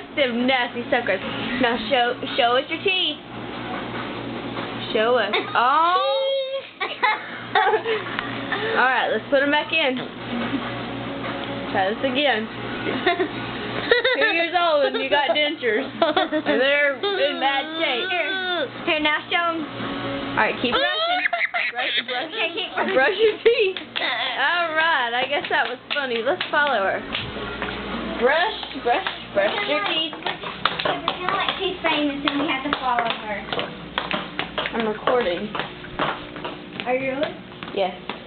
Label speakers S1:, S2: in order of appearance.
S1: them nasty suckers. Now show us your teeth. Show us. Oh. Alright, let's put them back in. Try this again. 2 years old and you got dentures. And they're in bad shape.
S2: Here, now show them.
S1: Alright, keep brushing. Brush your teeth. Alright, I guess that was funny. Let's follow her. Brush your teeth.
S2: It's kind of like she's famous and we have to follow her.
S1: I'm recording.
S2: Are you really?
S1: Yes.